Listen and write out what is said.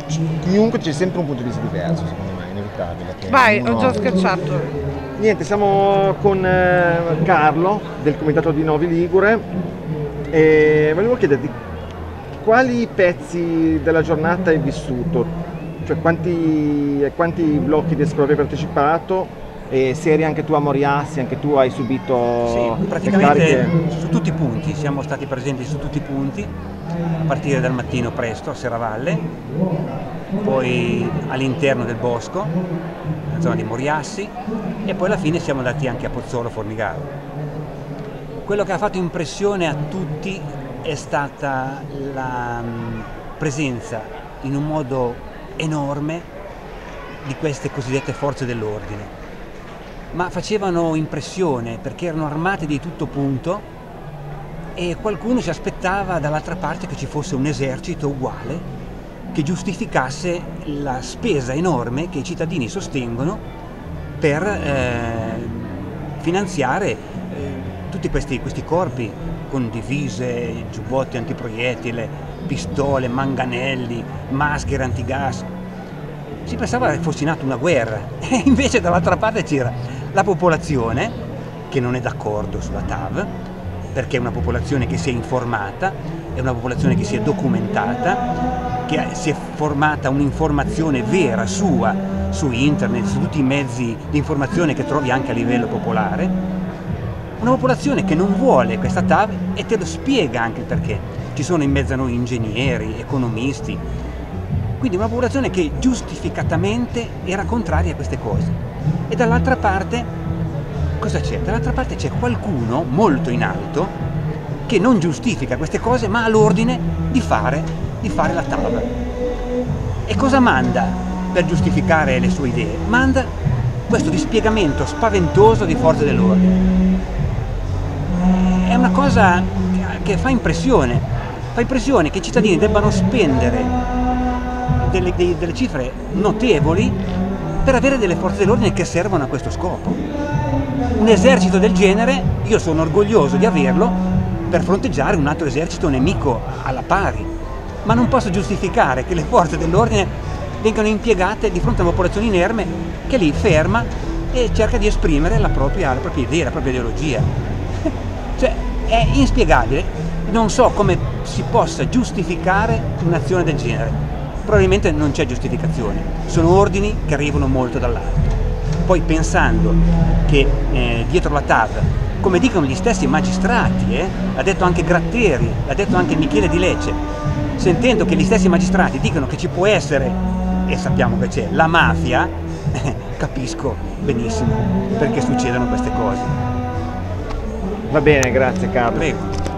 chiunque c'è sempre un punto di vista diverso, secondo me, è inevitabile. Vai, ho già schiacciato. Niente, siamo con Carlo del Comitato di Novi Ligure e volevo chiederti quali pezzi della giornata hai vissuto, cioè quanti blocchi di esplorare hai partecipato e se eri anche tu a Moriassi, anche tu hai subito Sì, praticamente su tutti i punti, siamo stati presenti su tutti i punti, a partire dal mattino presto a Serravalle, poi all'interno del bosco, nella zona di Moriassi, e poi alla fine siamo andati anche a Pozzolo Formigaro. Quello che ha fatto impressione a tutti è stata la presenza in un modo enorme di queste cosiddette forze dell'ordine, ma facevano impressione perché erano armate di tutto punto e qualcuno si aspettava dall'altra parte che ci fosse un esercito uguale che giustificasse la spesa enorme che i cittadini sostengono per finanziare tutti questi corpi con divise, giubbotti antiproiettile, pistole, manganelli, maschere antigas. Si pensava che fosse in atto una guerra e invece dall'altra parte c'era la popolazione che non è d'accordo sulla TAV, perché è una popolazione che si è informata, è una popolazione che si è documentata, che si è formata un'informazione vera sua su internet, su tutti i mezzi di informazione che trovi anche a livello popolare. Una popolazione che non vuole questa TAV e te lo spiega anche il perché. Ci sono in mezzo a noi ingegneri, economisti, quindi una popolazione che giustificatamente era contraria a queste cose. E dall'altra parte, cosa c'è? Dall'altra parte c'è qualcuno molto in alto che non giustifica queste cose ma ha l'ordine di fare la TAV. E cosa manda per giustificare le sue idee? Manda questo dispiegamento spaventoso di forze dell'ordine. È una cosa che fa impressione che i cittadini debbano spendere delle cifre notevoli per avere delle forze dell'ordine che servono a questo scopo. Un esercito del genere, io sono orgoglioso di averlo per fronteggiare un altro esercito nemico alla pari, ma non posso giustificare che le forze dell'ordine vengano impiegate di fronte a una popolazione inerme che lì ferma e cerca di esprimere la propria idea, la propria ideologia. Cioè, è inspiegabile, non so come si possa giustificare un'azione del genere. Probabilmente non c'è giustificazione, sono ordini che arrivano molto dall'alto. Poi pensando che dietro la TAV, come dicono gli stessi magistrati, l'ha detto anche Gratteri, l'ha detto anche Michele Di Lecce, sentendo che gli stessi magistrati dicono che ci può essere, e sappiamo che c'è, la mafia, capisco benissimo perché succedono queste cose. Va bene, grazie Carlo. Prego.